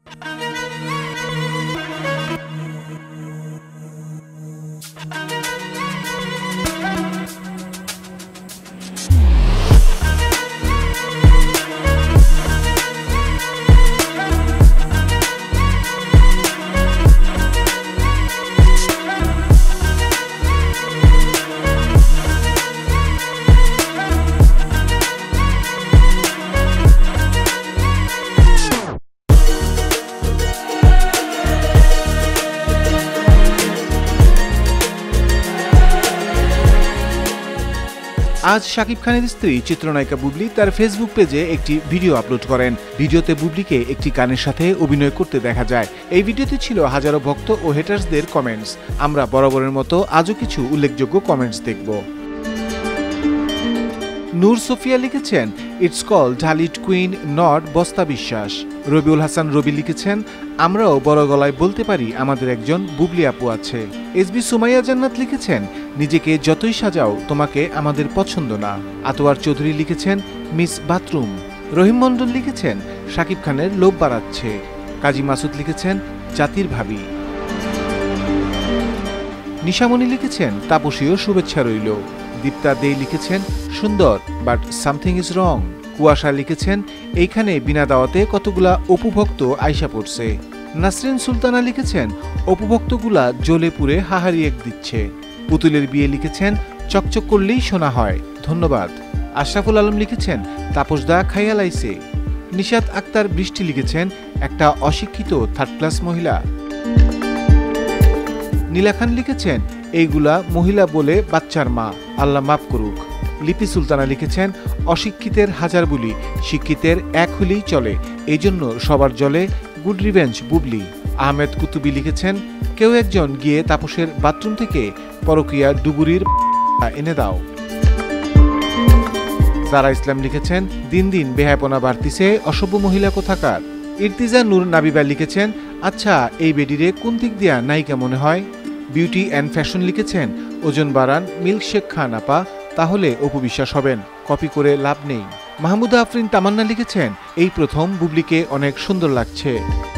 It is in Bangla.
আজ শাকিব খানের স্ত্রী চিত্রনায়িকা বুবলি তার ফেসবুক পেজে একটি ভিডিও আপলোড করেন। ভিডিওতে বুবলিকে একটি গানের সাথে অভিনয় করতে দেখা যায়। এই ভিডিওতে ছিল হাজারো ভক্ত ও হেটার্সদের কমেন্টস। আমরা বরাবরের মতো আজও কিছু উল্লেখযোগ্য কমেন্টস দেখব। নূর সোফিয়া লিখেছেন, ইটস কল ঢালিট কুইন নট বস্তা বিশ্বাস। রবিউল হাসান রবি লিখেছেন, আমরাও বড় গলায় বলতে পারি আমাদের একজন বুবলি আপু আছে। এসবি সুমাইয়া জান্নাত লিখেছেন, নিজেকে যতই সাজাও তোমাকে আমাদের পছন্দ না। আতোয়ার চৌধুরী লিখেছেন, মিস বাথরুম। রহিম মন্ডল লিখেছেন, শাকিব খানের লোভ বাড়াচ্ছে। কাজী মাসুদ লিখেছেন, জাতির ভাবি। নিশামণি লিখেছেন, তাপসীয় শুভেচ্ছা রইল। দীপ্তা দে লিখেছেন, সুন্দর বাট সামথিং ইজ রং। কুয়াশা লিখেছেন, এইখানে বিনা দাওয়াতে কতগুলা অপুভক্ত আইসা পড়ছে। নাসরিন সুলতানা লিখেছেন, অপুভক্তগুলা জ্বলে পুড়ে হাহারি এক দিচ্ছে। পুতুলের বিয়ে লিখেছেন, চকচক করলেই শোনা হয়, ধন্যবাদ। আশরাফুল আলম লিখেছেন, তাপসদা খাইয়া লাইছে। নিশাত আক্তার বৃষ্টি লিখেছেন, একটা অশিক্ষিত থার্ড ক্লাস মহিলা। নীলা খান লিখেছেন, এইগুলা মহিলা বলে বাচ্চার মা, আল্লাহ মাফ করুক। লিপি সুলতানা লিখেছেন, অশিক্ষিতের হাজার বলি, শিক্ষিতের এক হলেই চলে, এই জন্য সবার জলে, গুড রিভেঞ্জ বুবলি। আহমেদ কুতুবি লিখেছেন, কেউ একজন গিয়ে তাপসের বাথরুম থেকে পরকীয়া ডুবুরির এনে দাও। জারা ইসলাম লিখেছেন, দিন দিন বেহায়াপনা বাড়তিছে, অসভ্য মহিলা কোথাকার। ইর্তিজা নূর নাবিবা লিখেছেন, আচ্ছা এই বেডিরে কোন দিক দিয়া নায়িকা মনে হয়। বিউটি অ্যান্ড ফ্যাশন লিখেছেন, ওজন বাড়ান, মিল্কশেক খান আপা, তাহলে অপু বিশ্বাস হবেন, কপি করে লাভ নেই। মাহমুদা আফরিন তামান্না লিখেছেন, এই প্রথম বুবলিকে অনেক সুন্দর লাগছে।